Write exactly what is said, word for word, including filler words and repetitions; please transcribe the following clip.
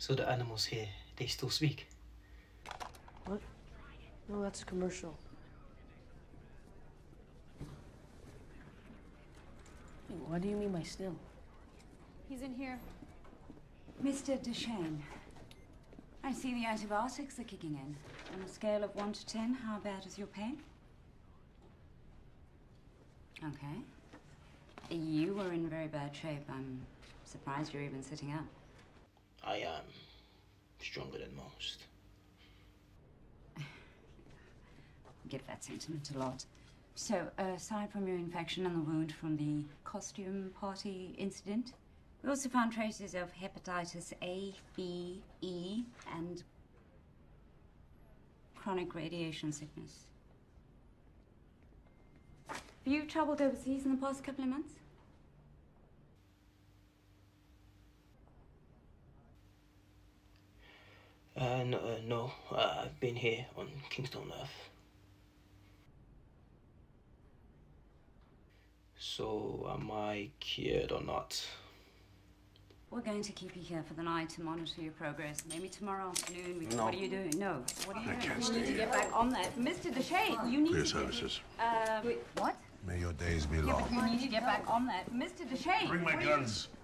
So the animals here, they still speak? What? No, that's a commercial. Hey, what do you mean by still? He's in here. Mister Deschain, I see the antibiotics are kicking in. On a scale of one to ten, how bad is your pain? Okay. You were in very bad shape. I'm surprised you're even sitting up. I am stronger than most. Give that sentiment a lot. So, uh, aside from your infection and the wound from the costume party incident, we also found traces of hepatitis A, B, E, and chronic radiation sickness. Have you traveled overseas in the past couple of months? Uh, no, uh, no. Uh, I've been here on Kingston Earth. So, am I cured or not? We're going to keep you here for the night to monitor your progress. Maybe tomorrow afternoon we can... No. What are you doing? No. What are you I doing? can't You stay need to here. get back on that. Mister Deschain, you need For your to... services. Uh, wait, what? May your days be Yeah, long. but you need to get back on that. Mister Deschain! Bring my what are you- guns.